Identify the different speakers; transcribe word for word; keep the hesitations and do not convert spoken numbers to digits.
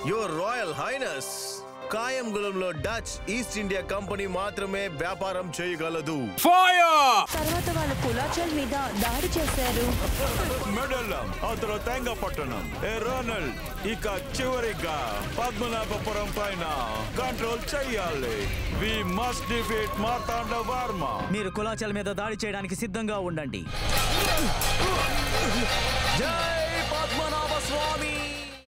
Speaker 1: Your royal highness, కాయంగుళంలో Dutch East India Company మాత్రమే వ్యాపారం చేయగలదు.
Speaker 2: తర్వాత వాళ్ళు కులాచల్ మీద దాడి చేశారు.
Speaker 3: మెడలం అతను తెంగపట్టణం. ఏ రోనల్డ్, ఇక చివరిగా పద్మనాభపురం పైన కంట్రోల్ చెయ్యాలి. We must defeat Marthanda Varma.
Speaker 4: మీరు కులాచల్ మీద దాడి చేయడానికి సిద్ధంగా ఉండండి.
Speaker 5: జై పద్మనాభ స్వామి.